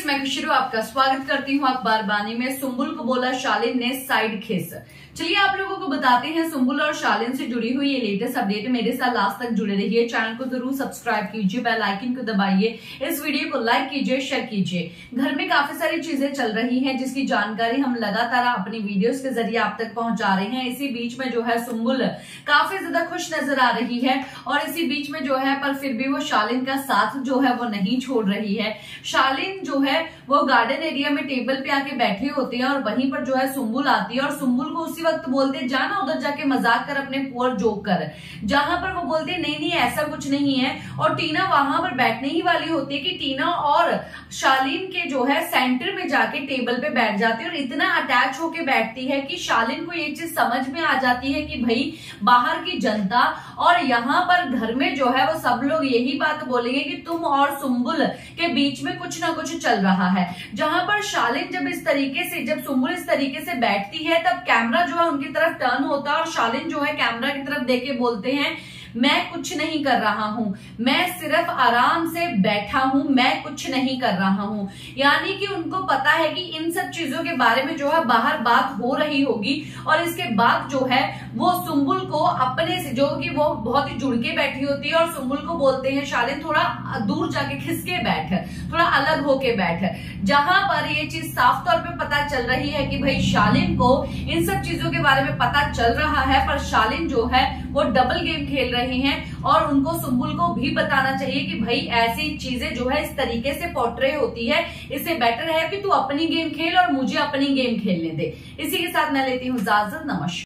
Viewers, मैं खुशरू आपका स्वागत करती हूँ अखबार बानी में। सुंबुल को बोला शालीन ने साइड खींच। चलिए आप लोगों को बताते हैं सुंबुल और शालीन से जुड़ी हुई ये लेटेस्ट अपडेट। मेरे साथ लास्ट तक जुड़े रहिए, चैनल को जरूर सब्सक्राइब कीजिए, बेल आइकन को दबाइए, इस वीडियो को लाइक कीजिए, शेयर कीजिए। घर में काफी सारी चीजें चल रही हैं जिसकी जानकारी हम लगातार अपनी वीडियोस के जरिए आप तक पहुंचा रहे हैं। इसी बीच में जो है सुंबुल काफी ज्यादा खुश नजर आ रही है और इसी बीच में जो है पर फिर भी वो शालीन का साथ जो है वो नहीं छोड़ रही है। शालीन जो है वो गार्डन एरिया में टेबल पे आके बैठे होते हैं और वहीं पर जो है सुंबुल आती है और सुंबुल को उसी वक्त बोलते हैं जाना उधर जाके मजाक कर, अपने पुअर जोक कर। जहां पर वो बोलते हैं नहीं नहीं ऐसा कुछ नहीं है और टीना वहां पर बैठने ही वाली होती है कि टीना और शालीन के जो है सेंटर में जाके टेबल पे बैठ जाती है और इतना अटैच होके बैठती है कि शालीन को ये चीज समझ में आ जाती है कि भाई बाहर की जनता और यहाँ पर घर में जो है वो सब लोग यही बात बोलेंगे कि तुम और सुंबुल के बीच में कुछ ना कुछ चल रहा है। जहां पर शालीन जब सुंबुल इस तरीके से बैठती है तब कैमरा जो है उनकी तरफ टर्न होता है और शालीन जो है कैमरा की तरफ देख के बोलते हैं मैं कुछ नहीं कर रहा हूं, मैं सिर्फ आराम से बैठा हूं, मैं कुछ नहीं कर रहा हूं। यानी कि उनको पता है कि इन सब चीजों के बारे में जो है बाहर बात हो रही होगी और इसके बाद जो है वो सुंबुल को अपने से जो कि वो बहुत ही जुड़ के बैठी होती है और सुंबुल को बोलते हैं शालीन थोड़ा दूर जाके खिसके बैठ, थोड़ा अलग होके बैठ। जहां पर ये चीज साफ तौर पे पता चल रही है कि भाई शालीन को इन सब चीजों के बारे में पता चल रहा है, पर शालीन जो है वो डबल गेम खेल रही हैं और उनको सुंबुल को भी बताना चाहिए कि भाई ऐसी चीजें जो है इस तरीके से पोर्ट्रे होती है, इससे बेटर है कि तू अपनी गेम खेल और मुझे अपनी गेम खेलने दे। इसी के साथ मैं लेती हूँ इजाजत। नमस्कार।